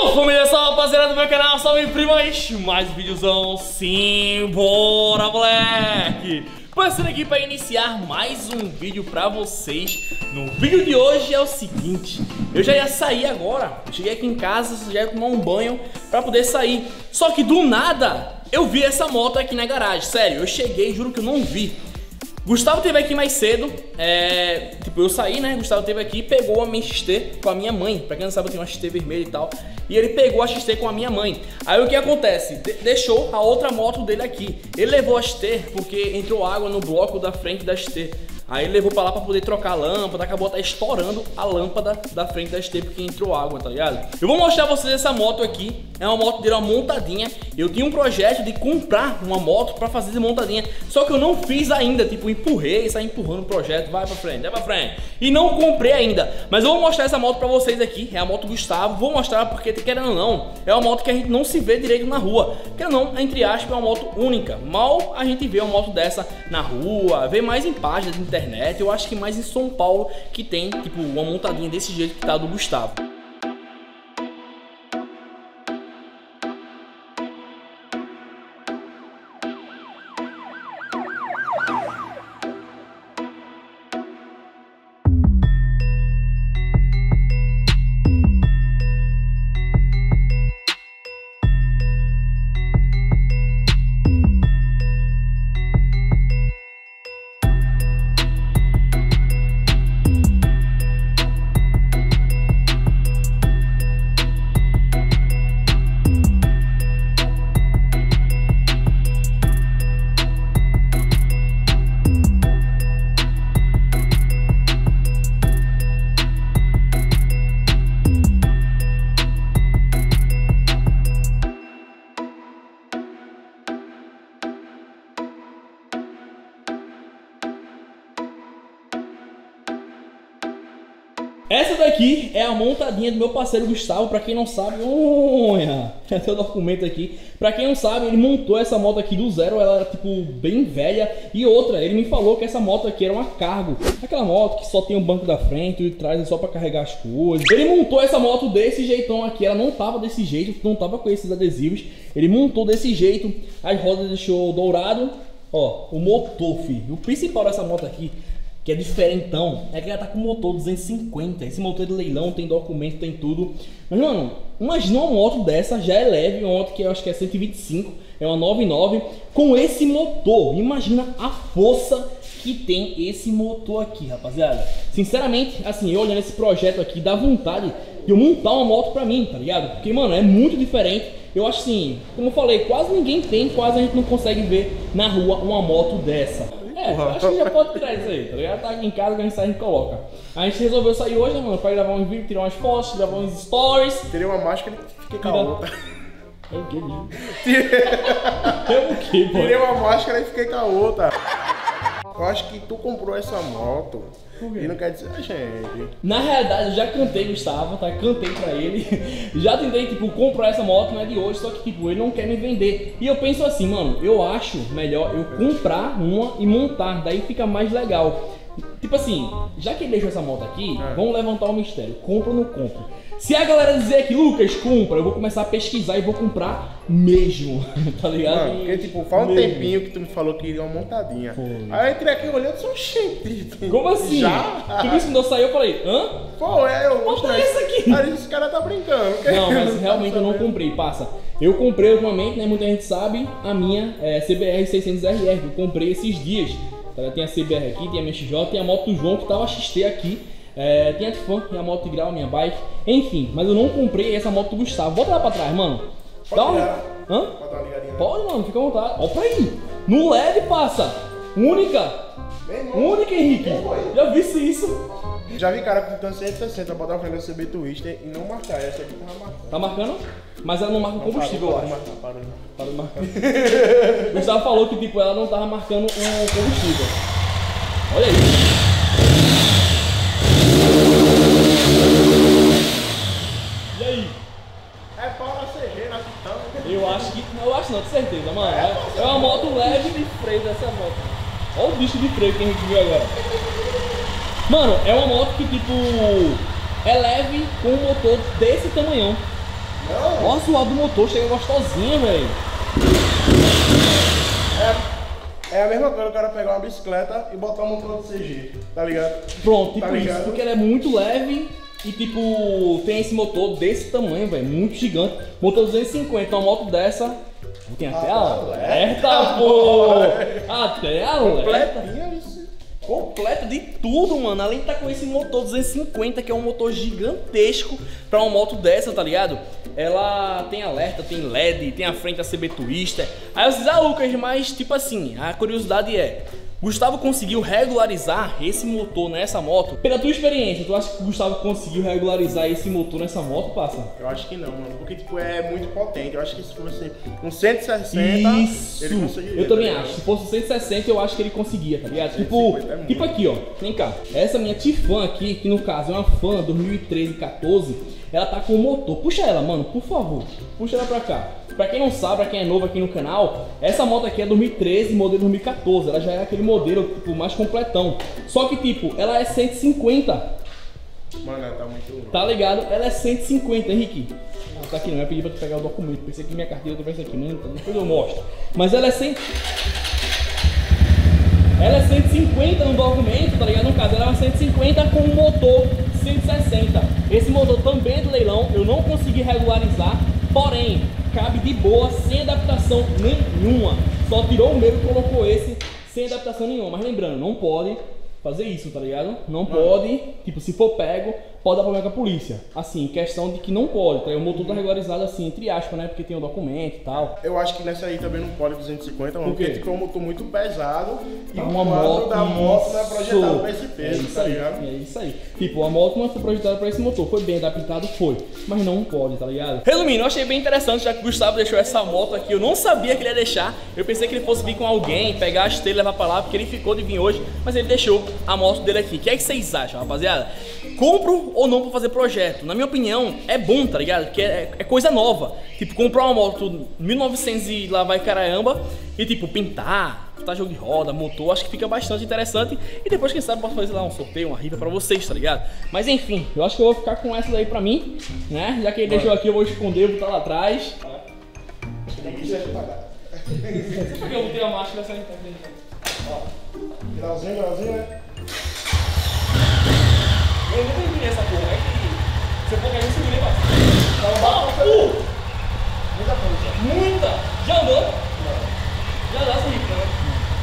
Família, salve rapaziada do meu canal, salve primas, mais videozão, sim, bora moleque! Passando aqui para iniciar mais um vídeo pra vocês. No vídeo de hoje é o seguinte: eu já ia sair agora, eu cheguei aqui em casa, já ia tomar um banho pra poder sair. Só que do nada, eu vi essa moto aqui na garagem, sério, eu cheguei, juro que eu não vi. Gustavo teve aqui mais cedo, tipo, eu saí, né, Gustavo teve aqui e pegou a minha XT com a minha mãe. Pra quem não sabe, eu tenho uma XT vermelha e tal. E ele pegou a XT com a minha mãe. Aí o que acontece? Deixou a outra moto dele aqui. Ele levou a XT porque entrou água no bloco da frente da XT. Aí ele levou pra lá pra poder trocar a lâmpada, acabou até estourando a lâmpada da frente da XT porque entrou água, tá ligado? Eu vou mostrar pra vocês essa moto aqui. É uma moto dele, uma montadinha. Eu tinha um projeto de comprar uma moto pra fazer de montadinha, só que eu não fiz ainda, tipo, empurrei, saí empurrando o projeto, vai pra frente. E não comprei ainda, mas eu vou mostrar essa moto pra vocês aqui. É a moto Gustavo, vou mostrar porque, querendo ou não, é uma moto que a gente não se vê direito na rua. Querendo ou não, entre aspas, é uma moto única. Mal a gente vê uma moto dessa na rua, vê mais em páginas de internet. Eu acho que mais em São Paulo que tem, tipo, uma montadinha desse jeito que tá do Gustavo. Essa daqui é a montadinha do meu parceiro Gustavo. Pra quem não sabe, olha, tem o documento aqui. Pra quem não sabe, ele montou essa moto aqui do zero. Ela era tipo bem velha. E outra, ele me falou que essa moto aqui era uma cargo, aquela moto que só tem um banco da frente e trás é só pra carregar as coisas. Ele montou essa moto desse jeitão aqui. Ela não tava desse jeito, não tava com esses adesivos. Ele montou desse jeito. As rodas deixou dourado. Ó, o motor, filho. O principal dessa moto aqui, que é diferentão, é que ela tá com motor 250. Esse motor é de leilão, tem documento, tem tudo. Mas, mano, imagina uma moto dessa, já é leve, uma moto que eu acho que é 125, é uma 99, com esse motor. Imagina a força que tem esse motor aqui, rapaziada. Sinceramente, assim, eu olhando esse projeto aqui, dá vontade de eu montar uma moto pra mim, tá ligado? Porque, mano, é muito diferente. Eu acho assim, como eu falei, quase ninguém tem, quase a gente não consegue ver na rua uma moto dessa. Acho que já pode tirar isso aí, tá ligado? Tá aqui em casa, que a gente sai, a gente coloca. A gente resolveu sair hoje, né, mano, pra gravar um vídeo, tirar umas fotos, gravar uns stories. Tirei uma máscara e fiquei com a outra. É o que, bicho? É o que, pô? Tirei uma máscara e fiquei com a outra. Eu acho que tu comprou essa moto e não quer dizer a gente. Na realidade, eu já cantei Gustavo, tá? Cantei pra ele. Já tentei, tipo, comprar essa moto, não é de hoje, só que, tipo, ele não quer me vender. E eu penso assim, mano, eu acho melhor eu comprar uma e montar, daí fica mais legal. Tipo assim, já que ele deixou essa moto aqui, vamos levantar o mistério. Compra ou não compra? Se a galera dizer que Lucas, compra, eu vou começar a pesquisar e vou comprar mesmo, tá ligado? Mano, porque tipo, faz um tempinho que tu me falou que iria uma montadinha. Pô. Aí eu entrei aqui olhando e disse, como assim? Já? Tu viu quando eu saí, eu falei, hã? Pô, eu mostrei isso aqui. Aí esse cara tá brincando. Não, mas realmente eu não comprei, passa. Eu comprei ultimamente, né, muita gente sabe, a minha CBR 600RR, eu comprei esses dias. Tem a CBR aqui, tem a minha XJ, tem a moto do João que tava XT aqui. Tem a Tifan, tem a moto de grau, minha bike. Enfim, mas eu não comprei essa moto do Gustavo. Bota lá pra trás, mano. Pode dá uma... Hã? Pode dar uma ligadinha. Pode, mano, fica à vontade. Ó pra aí. No LED passa. Única. Única, Henrique. Já vi isso. Já vi cara com 160 botar a frente da CB Twister e não marcar. Essa aqui tava marcando. Tá marcando? Mas ela não marca o combustível, eu acho. Para de marcar. O Gustavo falou que tipo, ela não tava marcando o combustível. Olha aí. E aí? É pau na CG, na Titã. Eu acho não, de certeza, mano. É uma moto leve de freio dessa moto. Olha o bicho de freio que a gente viu agora. Mano, é uma moto que tipo é leve com um motor desse tamanhão. Ó, a suave do motor, chega gostosinha, velho. É a mesma coisa o cara pegar uma bicicleta e botar um motor de CG, tá ligado? Pronto, tipo Tá ligado? isso, porque ela é muito leve e tipo, tem esse motor desse tamanho, velho, muito gigante. Motor 250, uma moto dessa, tem até alerta, pô! Até alerta. Completinha, isso. Completa de tudo, mano. Além de estar com esse motor 250, que é um motor gigantesco pra uma moto dessa, tá ligado? Ela tem alerta, tem LED, tem a frente ACB Twister. Aí vocês, Lucas, mas tipo assim, a curiosidade é: Gustavo conseguiu regularizar esse motor nessa moto? Pela tua experiência, tu acha que o Gustavo conseguiu regularizar esse motor nessa moto, passa? Eu acho que não, mano. Porque, tipo, é muito potente. Eu acho que se fosse um 160, Isso! ele conseguiria. Eu também tá acho. Se fosse 160, eu acho que ele conseguia, tá ligado? 150 é Tipo muito. aqui, ó. Vem cá. Essa minha Tifan aqui, que no caso é uma Fan 2013-14, ela tá com o motor. Puxa ela, mano, por favor. Puxa ela pra cá. Pra quem não sabe, pra quem é novo aqui no canal, essa moto aqui é 2013, modelo 2014. Ela já é aquele modelo, tipo, mais completão. Só que, tipo, ela é 150. Mano, ela tá muito... Tá ligado? Ela é 150, Henrique. Ah, tá aqui não, eu pedi pra tu pegar o documento. Pensei que minha carteira tivesse aqui, mas depois eu mostro. Mas ela é 100... Ela é 150 no documento, tá ligado? No caso, ela é 150 com um motor 160. Esse motor também é de leilão, eu não consegui regularizar, porém, cabe de boa, sem adaptação nenhuma. Só tirou o meu e colocou esse sem adaptação nenhuma. Mas lembrando, não pode fazer isso, tá ligado? Não pode, tipo, se for pego, pode dar problema com a polícia. Assim, questão de que não pode, tá? O motor tá regularizado assim, entre aspas, né? Porque tem o documento e tal. Eu acho que nessa aí também não pode 250, mano. Por quê? Porque tipo, é um motor muito pesado e Tá o uma quadro moto da moto não é projetado isso. pra esse peso, É isso tá aí, ligado? é isso aí. Tipo, a moto não foi projetada pra esse motor, foi bem adaptado, foi, mas não pode, tá ligado? Resumindo, eu achei bem interessante, já que o Gustavo deixou essa moto aqui, eu não sabia que ele ia deixar, eu pensei que ele fosse vir com alguém, pegar a esteira e levar pra lá, porque ele ficou de vir hoje, mas ele deixou a moto dele aqui. O que é que vocês acham, rapaziada? Compro ou não pra fazer projeto? Na minha opinião, é bom, tá ligado? Porque é coisa nova. Tipo, comprar uma moto 1900 e lá vai caramba e tipo, pintar, jogo de roda, motor, acho que fica bastante interessante. E depois, quem sabe, posso fazer lá um sorteio, uma rifa pra vocês, tá ligado? Mas enfim, eu acho que eu vou ficar com essa daí pra mim, né? Já que ele deixou aqui, eu vou esconder, vou botar lá atrás. Porque eu botei a máscara essa aí. Finalzinho, né? Eu nunca entendi essa porra, é que você for cair, eu segurei bastante. Muita coisa. Muita! Já andou? Não. Já dá essa rica, né?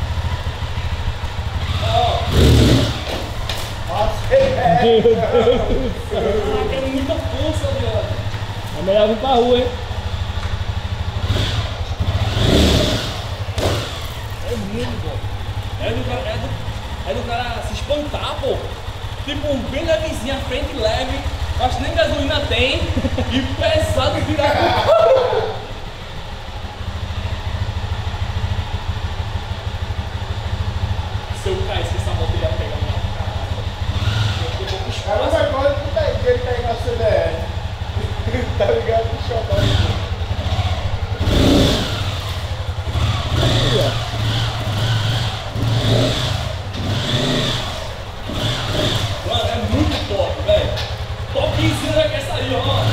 Meu Deus do céu! Caraca, é muita força, viado! É melhor vir pra rua, hein? É muito bom! É do cara se espantar, pô! Tipo, bem levezinho, a frente leve, acho que nem gasolina tem, e pesado virar. Se eu caísse essa moto, ele ia pegar É a mesma coisa que ele cair na CDR. Tá ligado? Deixa eu dar Mano, é muito top, velho. Toquezinho já quer sair, ó.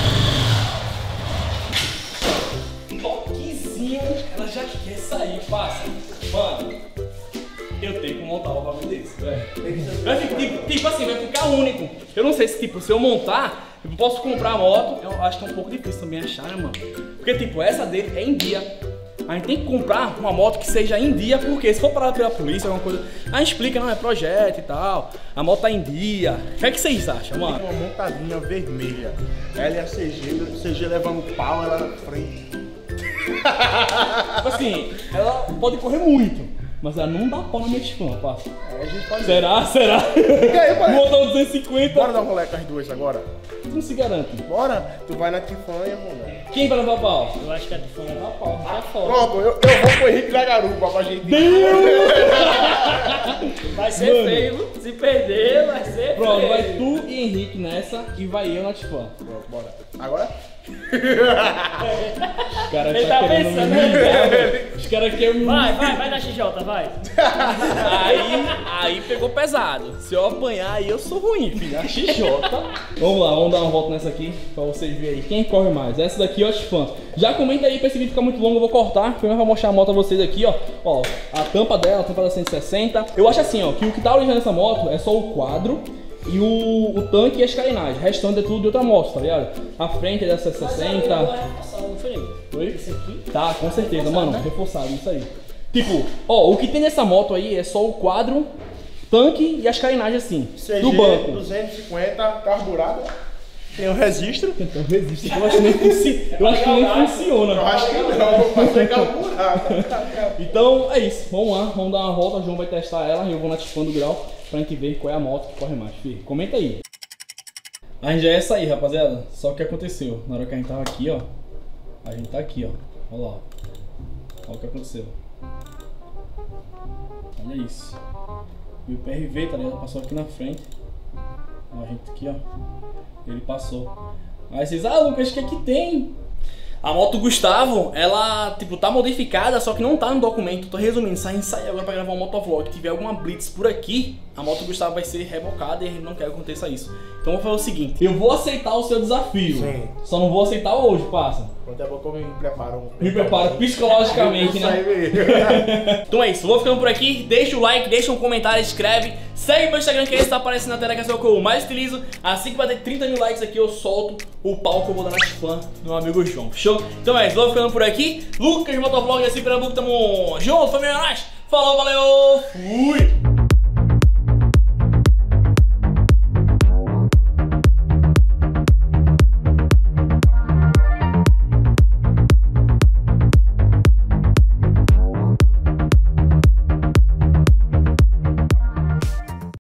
Toquezinho, ela já quer sair, passa. Mano, eu tenho que montar um bagulho desse, velho. Vai ficar, tipo assim, vai ficar único. Eu não sei se, tipo, se eu montar, eu posso comprar a moto. Eu acho que é um pouco difícil também achar, né, mano? Porque, tipo, essa dele é em dia. A gente tem que comprar uma moto que seja em dia, porque se for parada pela polícia, alguma coisa, a gente explica, não, é projeto e tal, a moto tá em dia. O que é que vocês acham, mano? Tem uma montadinha vermelha. Ela e a CG levando pau, ela na frente. Tipo assim, ela pode correr muito, mas ela não dá pau na minha Tifan, passa. É, a gente pode... Será? Será? Fica aí, pai. Motor 250. Bora dar um rolê com as duas agora? Não se garante. Bora? Tu vai na Tifanha, mano. Quem vai levar pau? Eu acho que a Tifan vai dar pau, tá fora. Pronto, eu vou com o Henrique da Garupa pra gente... Vai ser Mano. feio, se perder, vai ser Pronto, feio. vai tu e Henrique nessa e vai eu na Tifan. Pronto, bora. Agora? caras Ele tá pensando, me humilhar, velho. Os caras querem me Vai na XJ, vai. Aí pegou pesado. Se eu apanhar, aí eu sou ruim, filho. A XJ. Vamos lá, vamos dar uma volta nessa aqui pra vocês verem aí. Quem corre mais? Essa daqui eu acho fã. Já comenta aí pra esse vídeo ficar muito longo, eu vou cortar. Primeiro eu vou mostrar a moto a vocês aqui, ó. Ó, a tampa dela, a tampa da 160. Eu acho assim, ó, que o que tá original nessa moto é só o quadro e o tanque e as carenagens. O restante é tudo de outra moto, tá ligado? A frente é da 160. Não foi? Oi? Esse aqui? Tá, com certeza, Reforçado, mano. né? Reforçado, isso aí. Tipo, ó, o que tem nessa moto aí é só o quadro, tanque e as carenagens assim, CG do banco. 250, carburado. Tem um registro. Então resiste, eu acho que nem, eu acho que nem funciona. Eu acho que não, vou fazer carburado. Então é isso, vamos lá, vamos dar uma volta, o João vai testar ela e eu vou notificando o grau pra gente ver qual é a moto que corre mais. Filho, comenta aí. A gente já ia sair, rapaziada, só que o que aconteceu? Na hora que a gente tava aqui, ó, a gente tá aqui, ó, olha lá, olha o que aconteceu. Olha isso. E o PRV, tá ligado? Passou aqui na frente. Ó, a gente aqui, ó. Ele passou. Aí vocês, Lucas, o que é que tem? A moto Gustavo, ela, tipo, tá modificada, só que não tá no documento. Tô resumindo, se a gente sair agora pra gravar um motovlog e tiver alguma blitz por aqui, a moto Gustavo vai ser revocada e a gente não quer que aconteça isso. Então eu vou fazer o seguinte, eu vou aceitar o seu desafio. Sim. Só não vou aceitar hoje, parça. Daqui a pouco eu me preparo. Me preparo psicologicamente, Isso aí né? mesmo. Então é isso, vou ficando por aqui, deixa o like, deixa um comentário, escreve, segue meu Instagram que esse tá aparecendo na tela, que é o que eu mais utilizo. Assim que bater 30 mil likes aqui eu solto o pau que eu vou dar na fã do meu amigo João, fechou? Então é isso, vou ficando por aqui, Lucas Motovlog assim, Pernambuco, tamo junto, família, nós, falou, valeu, fui!